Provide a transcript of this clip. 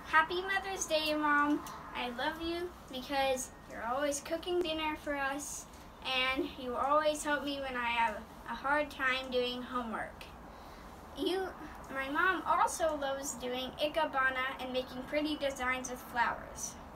Happy Mother's Day, Mom. I love you because you're always cooking dinner for us and you always help me when I have a hard time doing homework. My mom also loves doing ikebana and making pretty designs with flowers.